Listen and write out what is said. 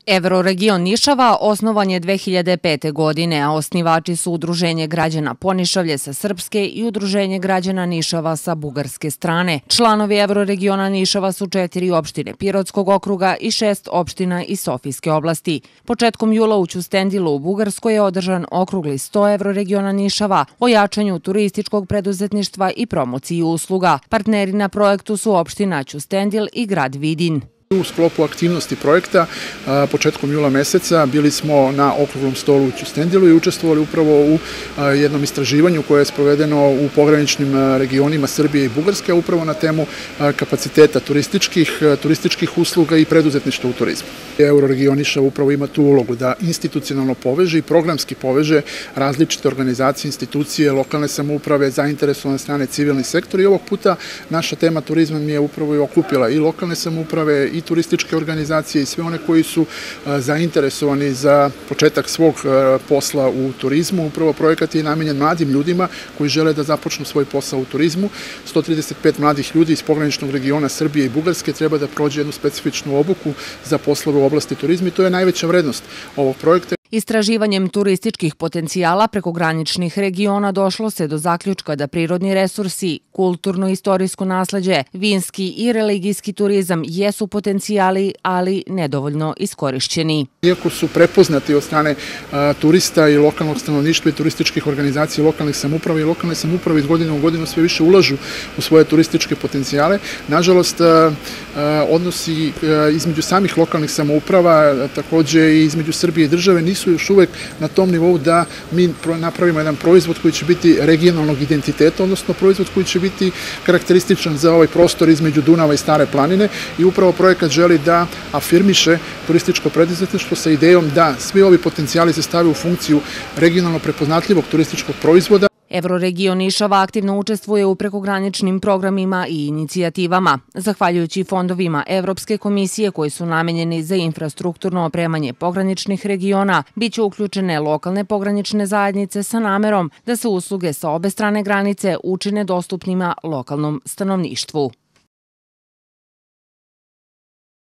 Evroregion Nišava osnovan je 2005. godine, a osnivači su Udruženje građana Ponišavlje sa srpske i Udruženje građana Nišava sa bugarske strane. Članovi Evroregiona Nišava su 4 opštine Pirotskog okruga i 6 opština iz Sofijske oblasti. Početkom jula u Ćustendilu u Bugarskoj je održan okrugli sto Evroregiona Nišava o jačanju turističkog preduzetništva i promociji usluga. Partneri na projektu su opština Ćustendil i grad Vidin. U sklopu aktivnosti projekta početkom jula meseca bili smo na okruglom stolu u Ćustendilu i učestvovali upravo u jednom istraživanju koje je sprovedeno u pograničnim regionima Srbije i Bugarske, upravo na temu kapaciteta turističkih usluga i preduzetništva u turizmu. Evroregion Nišava upravo ima tu ulogu da institucionalno poveže i programski poveže različite organizacije, institucije, lokalne samouprave, zainteresovane strane, civilni sektor, i ovog puta naša tema turizma mi je upravo i okupila i lokalne samouprave i turističke organizacije i sve one koji su zainteresovani za početak svog posla u turizmu. Upravo projekat je namenjen mladim ljudima koji žele da započnu svoj posao u turizmu. 135 mladih ljudi iz pograničnog regiona Srbije i Bugarske treba da prođe jednu specifičnu obuku za poslove u oblasti turizma i to je najveća vrednost ovog projekta. Istraživanjem turističkih potencijala prekograničnih regiona došlo se do zaključka da prirodni resursi, kulturno-istorijsko nasleđe, vinski i religijski turizam jesu potencijali, ali nedovoljno iskorišćeni. Iako su prepoznati od strane turista i lokalnog stanovništva i turističkih organizacija i lokalne samouprave iz godine u godinu sve više ulažu u svoje turističke potencijale, nažalost odnosi između samih lokalnih samouprava, takođe i između Srbije i države, nisu još uvek na tom nivou da mi napravimo jedan proizvod koji će biti regionalnog identiteta, odnosno proizvod koji će biti karakterističan za ovaj prostor između Dunava i Stare planine, i upravo projekat želi da afirmiše turističko preduzetništvo sa idejom da svi ovi potencijali se stave u funkciju regionalno prepoznatljivog turističkog proizvoda. Evroregion Nišava aktivno učestvuje u prekograničnim programima i inicijativama. Zahvaljujući fondovima Evropske komisije koji su namenjeni za infrastrukturno opremanje pograničnih regiona, biće uključene lokalne pogranične zajednice sa namerom da se usluge sa obe strane granice učine dostupnima lokalnom stanovništvu.